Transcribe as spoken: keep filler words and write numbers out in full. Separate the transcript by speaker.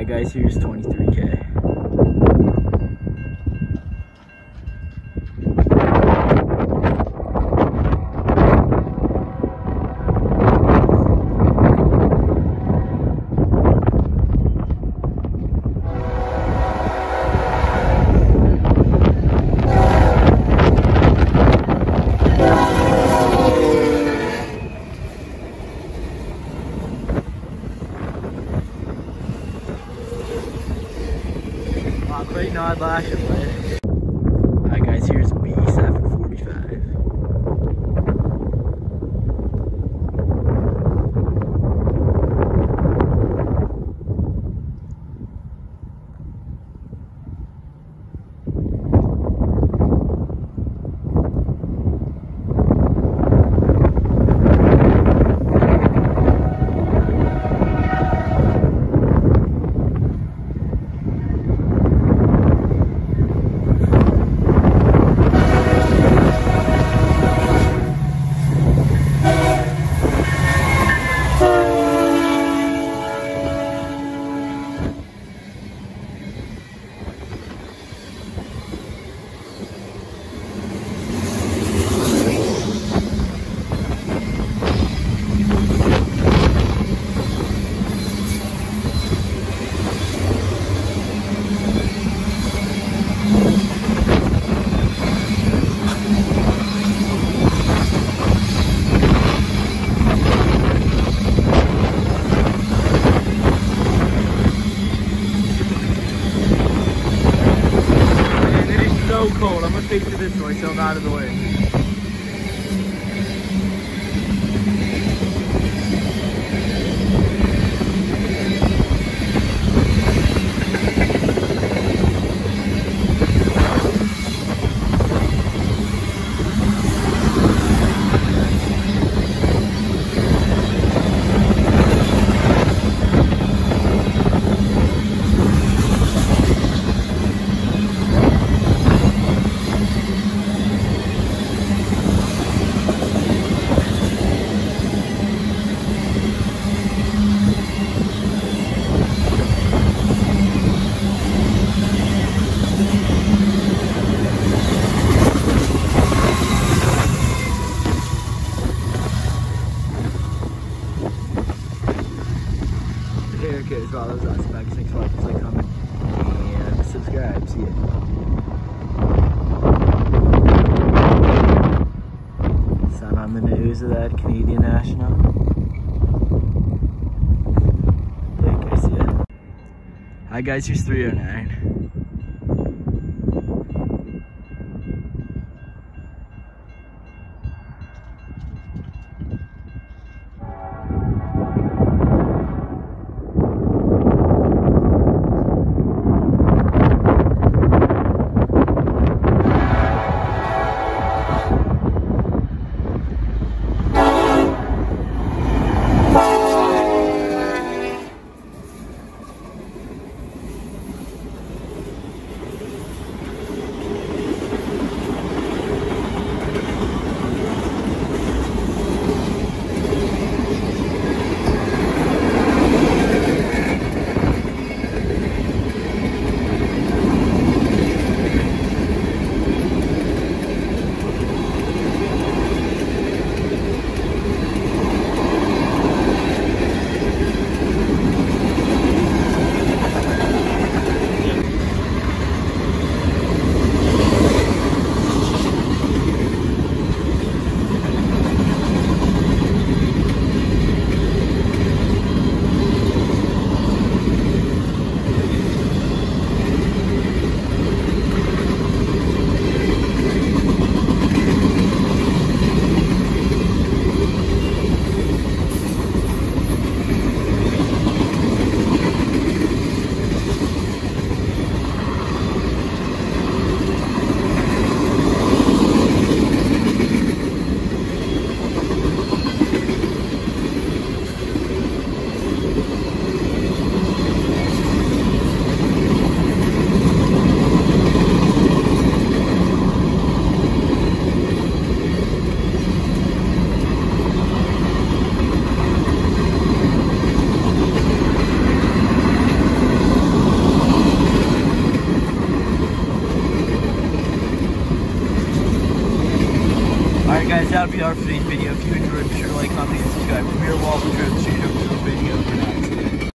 Speaker 1: Alright guys, here's twenty-three K. Great nod lash it later. Alright guys, here's B seven forty-five. Cold. I'm gonna face it this way so I'm out of the way. Okay, as well, that was awesome. Thanks for watching, like, comment, and subscribe. See ya. Sun on the news of that Canadian National. Like, I see it. Hi guys, here's three oh nine. that'll be our for today's video. If you enjoyed, be sure to like, comment, and subscribe. From here, we'll all be straight up to a video for now.